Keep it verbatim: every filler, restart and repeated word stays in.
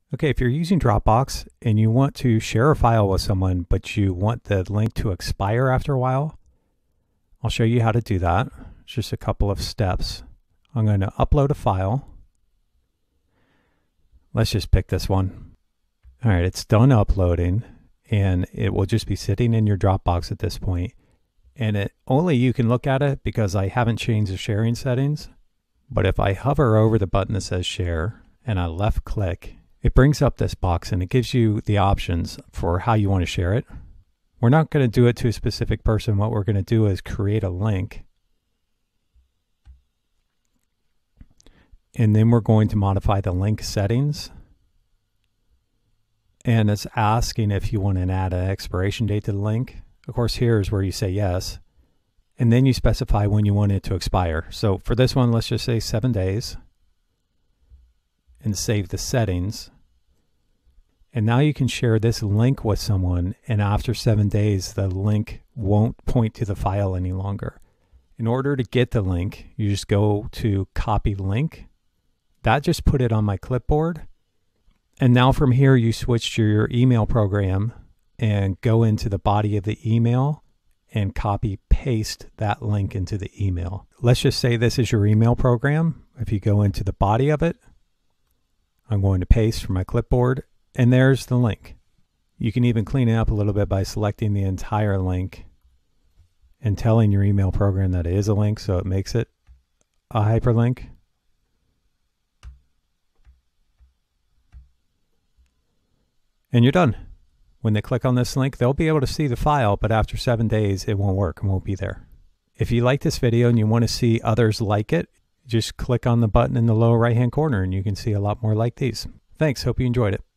Okay, if you're using Dropbox and you want to share a file with someone, but you want the link to expire after a while, I'll show you how to do that. It's just a couple of steps. I'm going to upload a file. Let's just pick this one. All right, it's done uploading, and it will just be sitting in your Dropbox at this point. And it only you can look at it because I haven't changed the sharing settings. But if I hover over the button that says share and I left click, it brings up this box and it gives you the options for how you want to share it. We're not going to do it to a specific person. What we're going to do is create a link. And then we're going to modify the link settings. And it's asking if you want to add an expiration date to the link. Of course, here is where you say yes. And then you specify when you want it to expire. So for this one, let's just say seven days. And save the settings. And now you can share this link with someone, and after seven days, the link won't point to the file any longer. In order to get the link, you just go to copy link. That just put it on my clipboard. And now from here, you switch to your email program and go into the body of the email and copy paste that link into the email. Let's just say this is your email program. If you go into the body of it, I'm going to paste from my clipboard. And there's the link. You can even clean it up a little bit by selecting the entire link and telling your email program that it is a link, so it makes it a hyperlink. And you're done. When they click on this link, they'll be able to see the file, but after seven days, it won't work and won't be there. If you like this video and you want to see others like it, just click on the button in the lower right-hand corner and you can see a lot more like these. Thanks. Hope you enjoyed it.